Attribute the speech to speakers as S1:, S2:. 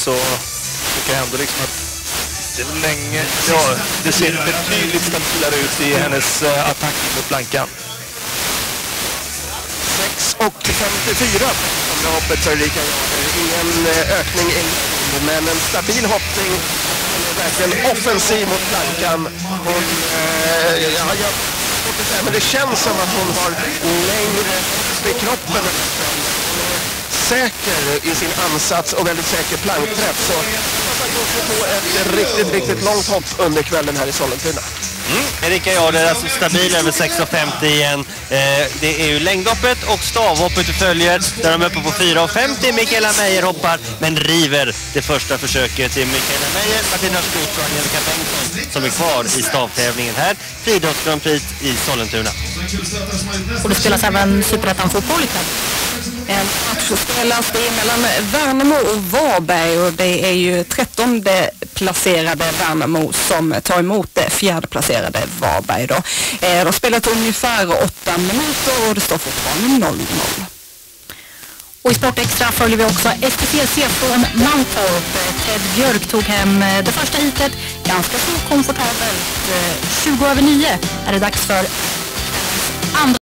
S1: så tycker jag ändå liksom att det länge, ja, det ser betydligt stabilare ut i hennes attack mot plankan.
S2: 6,54 om hoppet för Erika Jager. Ingen ökning i längd, men en stabil hoppning. Verkligen offensiv mot plankan. Hon, men det känns som att hon har längre i kroppen. Säker i sin ansats och väldigt säker plankträff. Så hon får få ett riktigt långt hopp under kvällen här i Sollentuna.
S3: Erika Jager är alltså stabil över 6,50 igen. Det är ju längdhoppet och stavhoppet du följer. Där de är uppe på 4,50. Mikaela Meijer hoppar men river det första försöket till Mikaela Meijer. Martina Skott och Angelica Bengtsson som är kvar i stavtävlingen här. Friidrotts Grand Prix i Sollentuna.
S4: Och det spelas även Superettan-fotboll ikväll. En match spelas det mellan Värnamo och Varberg och det är ju 13:e placerade Värnamo som tar emot det 4:e placerade Varberg då. De spelar till ungefär 8 minuter och det står fortfarande 0-0. Och i Sportextra följer vi också STCC från Mantorp. Ted Björk tog hem det första hitet ganska så komfortabelt. 20:09 är det dags för andra